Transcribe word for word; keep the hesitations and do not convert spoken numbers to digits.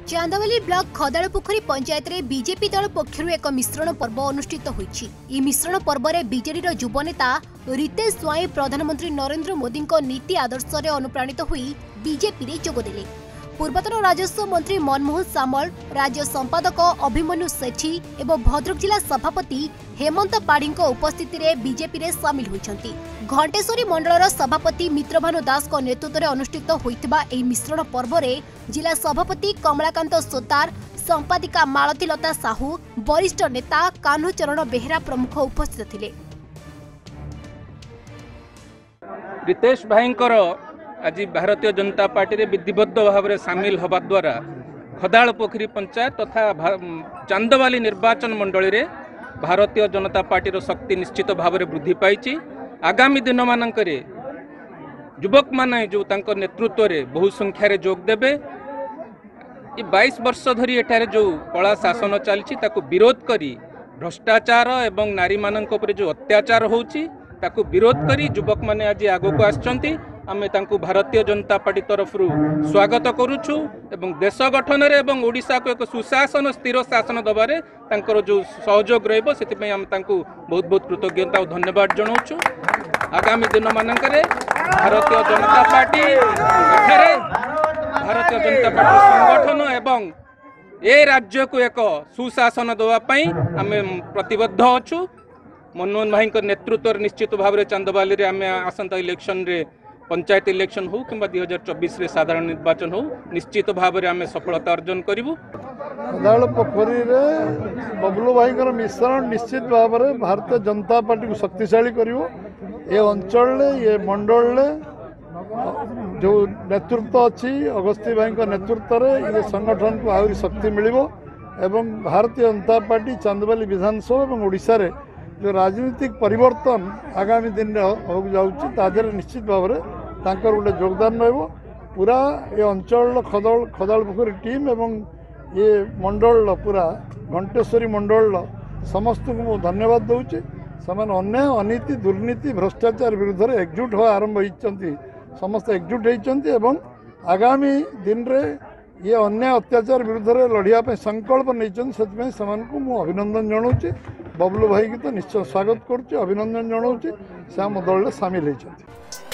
Chandwali block खदालपोखरी panchayat रे BJP दल पक्षरु एक मिश्रण पर्व अनुष्ठित होईछि। ई मिश्रण पर्व रे बीजेडी रो युवा नेता रितेश स्वाई प्रधानमंत्री नरेंद्र मोदी को नीति आदर्श रे अनुप्राणित होई बीजेपी रे जोग देले। पूर्वतन राजस्व मंत्री मनमोहन सामल, राज्य संपादक अभिमन्यु सेठी एवं भद्रक जिला सभापति हेमंत पाढ़ी उपस्थिति रे बीजेपी रे शामिल होइछंती। घंटेश्वरी मंडलर सभापति मित्रभानु दास को नेतृत्व में अनुष्ठित होइतिबा एही मिश्रण पर्व रे जिला सभापति कमलाकांत सोतार, संपादिका मालती लता साहू, वरिष्ठ नेता कान्हूचरण बेहेरा प्रमुख उपस्थित थिले। रितेश भाईंकर आज भारतीय जनता पार्टी रे विधिबद्ध भाव में सामिल होबा द्वारा खदालपोखरी पंचायत तथा चांदवाली निर्वाचन मंडली रे भारतीय जनता पार्टी शक्ति निश्चित भाव में वृद्धि पाई। आगामी दिन मानकरे युवक माने जो तांको नेतृत्व रे बहु संख्या रे जोग देबे। ये बाईस वर्ष धरी एठारे जो कला शासन चलछि ताको विरोध करी भ्रष्टाचार एवं नारी मानक उपरे जो अत्याचार होउछि ताको विरोध करी युवक माने आज आगो को आछंती। आमे तांको भारतीय जनता पार्टी तरफ स्वागत करुछु एवं देश गठन रे एवं ओडिशा को एक सुशासन स्थिर शासन दबारे तांकर जो सहयोग रहइबो सेति पई हम तांको बहुत बहुत कृतज्ञता और धन्यवाद जणाउछु। आगामी दिन मानकरे भारतीय जनता पार्टी एठारे भारतीय जनता पार्टी संगठन एवं ए राज्य को एक सुशासन देवा पई आमे प्रतिबद्ध अछु। मनमोहन भाई नेतृत्व निश्चित भाव में चांदवाली रे आमे आसंता इलेक्शन रे पंचायत इलेक्शन हो कि दुई हजार चौबीस रे साधारण निर्वाचन हो निश्चित भाव में आमे सफलता अर्जन करूँ। खदालपोखरी रे बबलू भाई मिश्रण निश्चित भाव में भारतीय जनता पार्टी को शक्तिशाली करिवो। ये अंचल ये मंडल जो नेतृत्व अच्छी अगस्ती भाई नेतृत्व रे ये संगठन को आहरी शक्ति मिलिबो एवं भारतीय जनता पार्टी चांदवाली विधानसभा और ओडिशा रे जो राजनीतिक परिवर्तन आगामी दिन में हो जाऊँगी तादेह निश्चित भाव में तांकर गोटे योगदान रहिबो। पूरा ये अंचल खदाल खदालपोखरी टीम एवं ये मंडल पूरा घंटेश्वरी मंडल समस्त को धन्यवाद दूची। समान अन्याय अनीति दुर्नीति भ्रष्टाचार विरुद्ध में एकजुट हो आरंभ होती समस्त एकजुट होती एवं आगामी दिन रे ये अन्याय अत्याचार विरुद्ध में लड़िया संकल्प नहीं से अभिनंदन जनाऊँ। बबलू भाई की तो निश्चय स्वागत करुच्ची, अभिनंदन जनाऊँ से आम दल सामिल होती।